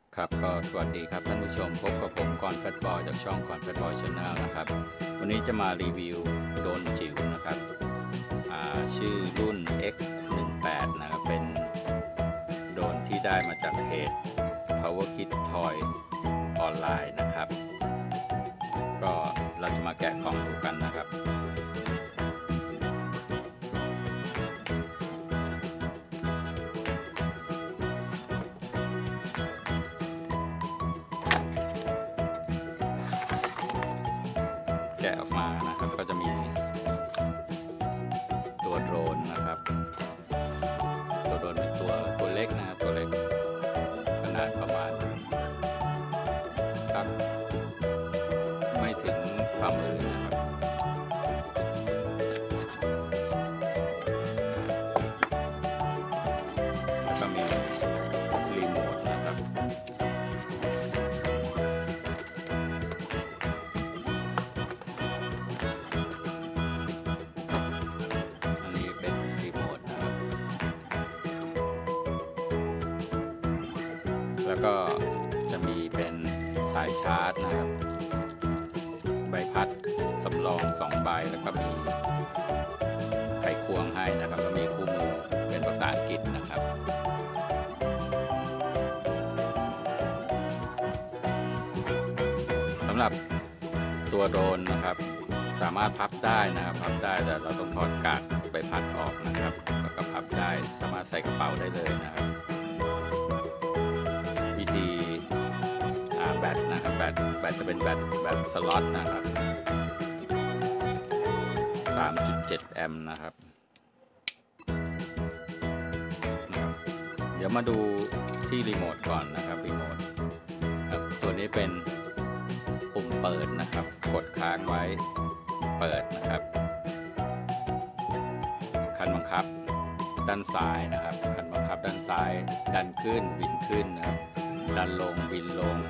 ครับก็สวัสดีครับท่านผู้ชมพบกับผมกรแฟตบอยจากช่องกรแฟตบอยชาแนลนะครับวันนี้จะมารีวิวโดรนจิ๋วนะครับชื่อรุ่น X18 นะครับเป็นโดรนที่ได้มาจากเพจ Power Kit Toy ออนไลน์นะครับก็เราจะมาแกะกล่องดูกันนะครับแกะออกมานะครับก็จะมีตัวโดรนนะครับตัวโดรนเป็นตัวเล็กนะตัวเล็กขนาดประมาณสักไม่ถึงฝ่ามือนะครับแล้วก็มีรีโมทนะครับอันนี้เป็นรีโมทนะครับแล้วก็จะมีเป็นสายชาร์จนะครับใบพัดสำรอง2 ใบแล้วก็มีไขควงให้นะครับแล้วมีคู่มือเป็นภาษาอังกฤษนะครับสำหรับตัวโดรนนะครับสามารถพับได้นะครับพับได้แต่เราต้องถอดกากใบพัดออกนะครับแล้วก็พับได้สามารถใส่กระเป๋าได้เลยนะครับวิธีแบตนะครับแบตจะเป็นแบตสล็อตนะครับ 3.7 แอมป์นะครับเดี๋ยวมาดูที่รีโมทก่อนนะครับรีโมทตัวนี้เป็นปุ่มเปิดนะครับกดค้างไว้เปิดนะครับคันบังคับด้านซ้ายนะครับคันบังคับด้านซ้ายดันขึ้นบินขึ้นนะครับดันลงบินลง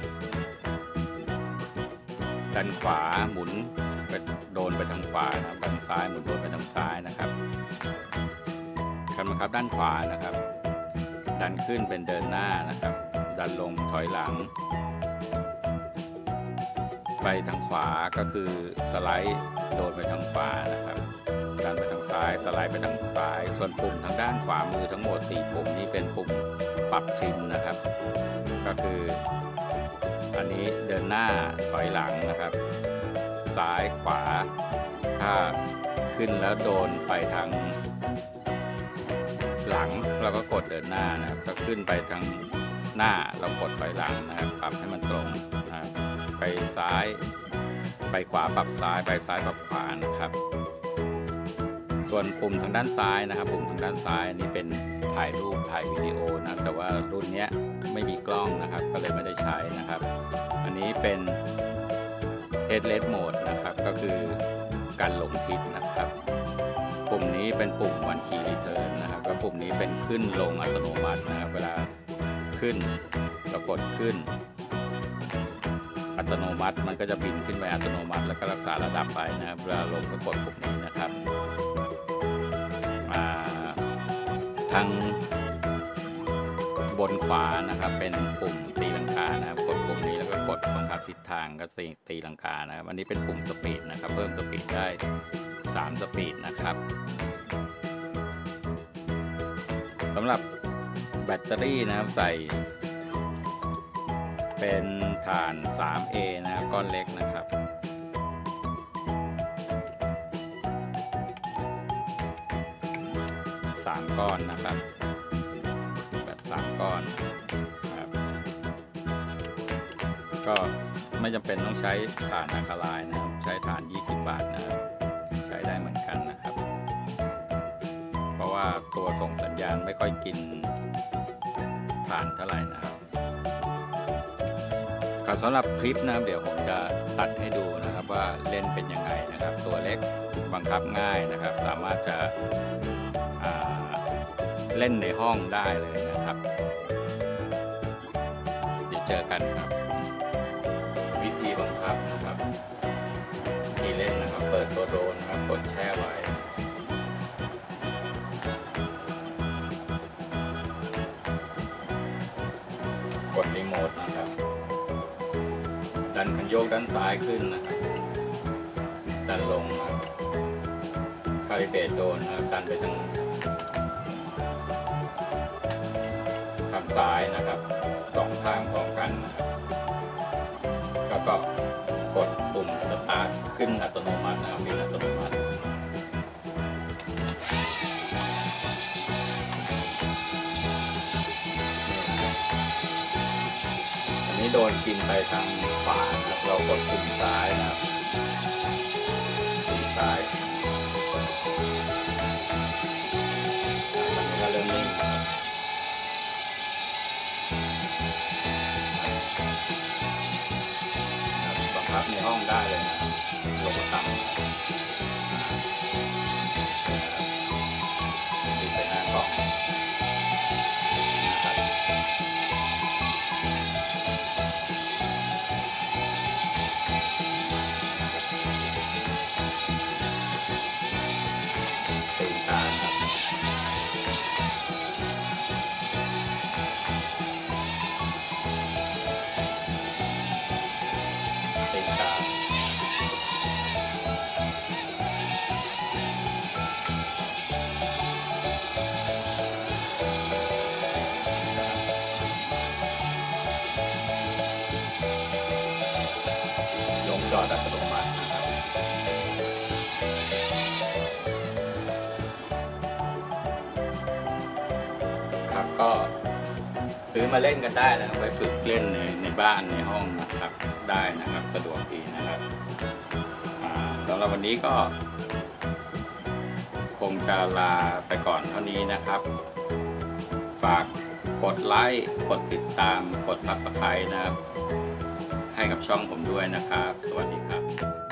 ด้านขวาหมุนโดนไปทางขวานะครับด้านซ้ายหมุนโดนไปทางซ้ายนะครับคันบังคับด้านขวานะครับดันขึ้นเป็นเดินหน้านะครับดันลงถอยหลังไปทางขวาก็คือสไลด์โดนไปทางขวานะครับดันไปทางซ้ายสไลด์ไปทางซ้ายส่วนปุ่มทางด้านขวามือทั้งหมด4ปุ่มนี้เป็นปุ่มปรับทริมนะครับก็คืออันนี้เดินหน้าถอยหลังนะครับซ้ายขวาถ้าขึ้นแล้วโดนไปทางหลังเราก็กดเดินหน้านะครับถ้าขึ้นไปทางหน้าเรากดถอยหลังนะครับปรับให้มันตรงนะครับไปซ้ายไปขวาปรับซ้ายไปซ้ายปรับขวานะครับส่วนปุ่มทางด้านซ้ายนะครับปุ่มทางด้านซ้ายนี่เป็นถ่ายรูปถ่ายวิดีโอนะแต่ว่ารุ่นนี้ไม่มีกล้องนะครับก็เลยไม่ได้ใช้นะครับอันนี้เป็น Headless Mode นะครับก็คือการหลงทิศนะครับปุ่มนี้เป็นปุ่ม One Key Return นะครับแล้วปุ่มนี้เป็นขึ้นลงอัตโนมัตินะครับเวลาขึ้นเรากดขึ้นอัตโนมัติมันก็จะบินขึ้นไปอัตโนมัติแล้วก็รักษาระดับไปนะครับเวลาลงก็กดปุ่มนี้นะครับทางบนขวานะครับเป็นปุ่มตีลังกานะครับกดปุ่มนี้แล้วก็กดบังคับทิศทางก็ตีลังกานะครับอันนี้เป็นปุ่มสปีดนะครับเพิ่มสปีดได้3 สปีดนะครับสำหรับแบตเตอรี่นะครับใส่เป็นถ่าน 3A นะครับก้อนเล็กนะครับ3 ก้อนนะครับแบบ3 ก้อนครับก็ไม่จำเป็นต้องใช้ถ่านอะคาไลน์นะครับใช้ถ่าน20 บาทนะครับใช้ได้เหมือนกันนะครับเพราะว่าตัวส่งสัญญาณไม่ค่อยกินถ่านเท่าไหร่นะครับสำหรับคลิปนะครับเดี๋ยวผมจะตัดให้ดูนะครับว่าเล่นเป็นยังไงนะครับตัวเล็กบังคับง่ายนะครับสามารถจะเล่นในห้องได้เลยนะครับเดี๋ยวเจอกันครับวิธีบังคับนะครับที่เล่นนะครับเปิดตัวโดรนนะครับกดแช่ไว้กดรีโมทนะครับดันคันโยกด้านซ้ายขึ้นนะครับดันลงนะครับคาลิเบรตโดนนะครับดันไปทางซ้ายนะครับสองข้างพร้อมกันนะครับแล้วก็กดปุ่มสตาร์ทขึ้นอัตโนมัตินะครับวิ่งอัตโนมัติอันนี้โดนกินไปทางขวานะครับเรากดปุ่มซ้ายนะครับปุ่มซ้ายอันนี้ก็เริ่มนิ่งครับในห้องได้เลยนะลงมาต่ำติดไปหน้ากล่องตีนตาครับตีนตาลงจอดอัตโนมัตินะครับครับก็ซื้อมาเล่นกันได้นะครับไปฝึกเล่นในบ้านในห้องนะครับได้นะครับสะดวกดีนะครับสำหรับวันนี้ก็คงจะลาไปก่อนเท่านี้นะครับ ฝากกดไลค์กดติดตามกด Subscribe นะครับให้กับช่องผมด้วยนะครับสวัสดีครับ